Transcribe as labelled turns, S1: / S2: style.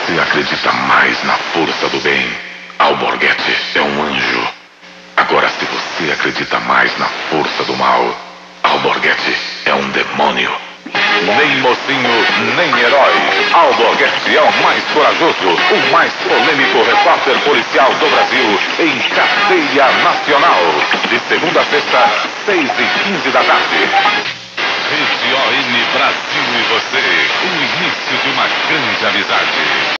S1: você acredita mais na força do bem, Alborguete é um anjo. Agora, se você acredita mais na força do mal, Alborguete é um demônio. Nem mocinho, nem herói. Alborguete é o mais corajoso, o mais polêmico repórter policial do Brasil em cadeia nacional. De segunda a sexta, 6h15 da tarde. Rede ON Brasil e você, o início de uma grande amizade.